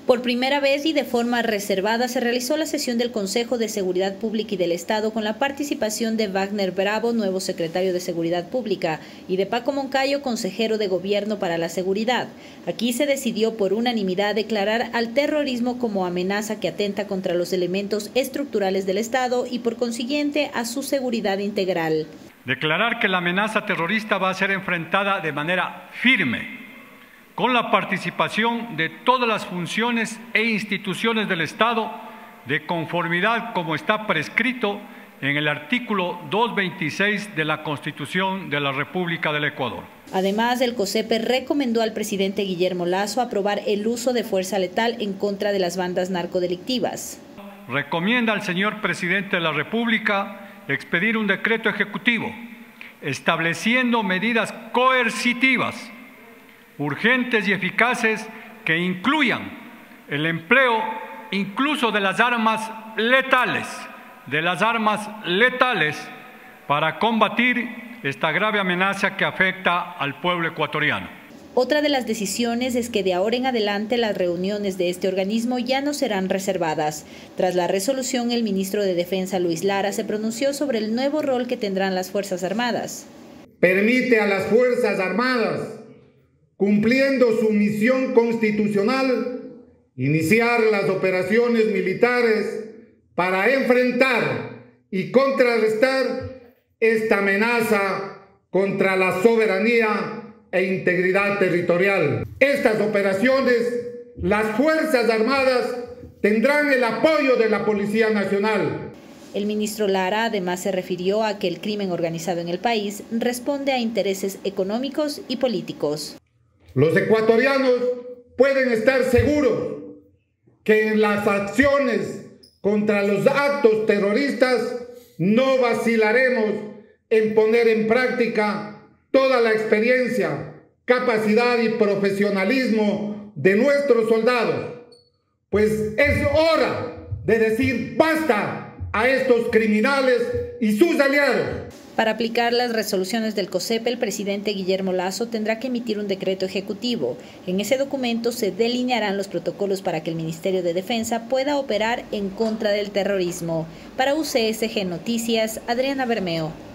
Por primera vez y de forma reservada se realizó la sesión del Consejo de Seguridad Pública y del Estado con la participación de Wagner Bravo, nuevo secretario de Seguridad Pública, y de Paco Moncayo, consejero de Gobierno para la Seguridad. Aquí se decidió por unanimidad declarar al terrorismo como amenaza que atenta contra los elementos estructurales del Estado y por consiguiente a su seguridad integral. Declarar que la amenaza terrorista va a ser enfrentada de manera firme, con la participación de todas las funciones e instituciones del Estado, de conformidad como está prescrito en el artículo 226 de la Constitución de la República del Ecuador. Además, el COSEPE recomendó al presidente Guillermo Lasso aprobar el uso de fuerza letal en contra de las bandas narcodelictivas. Recomienda al señor presidente de la República expedir un decreto ejecutivo estableciendo medidas coercitivas urgentes y eficaces que incluyan el empleo incluso de las armas letales para combatir esta grave amenaza que afecta al pueblo ecuatoriano. Otra de las decisiones es que de ahora en adelante las reuniones de este organismo ya no serán reservadas. Tras la resolución, el ministro de Defensa, Luis Lara, se pronunció sobre el nuevo rol que tendrán las Fuerzas Armadas. Permite a las Fuerzas Armadas, cumpliendo su misión constitucional, iniciar las operaciones militares para enfrentar y contrarrestar esta amenaza contra la soberanía e integridad territorial. Estas operaciones, las Fuerzas Armadas tendrán el apoyo de la Policía Nacional. El ministro Lara además se refirió a que el crimen organizado en el país responde a intereses económicos y políticos. Los ecuatorianos pueden estar seguros que en las acciones contra los actos terroristas no vacilaremos en poner en práctica toda la experiencia, capacidad y profesionalismo de nuestros soldados, pues es hora de decir basta a estos criminales y sus aliados. Para aplicar las resoluciones del COSEPE, el presidente Guillermo Lasso tendrá que emitir un decreto ejecutivo. En ese documento se delinearán los protocolos para que el Ministerio de Defensa pueda operar en contra del terrorismo. Para UCSG Noticias, Adriana Bermeo.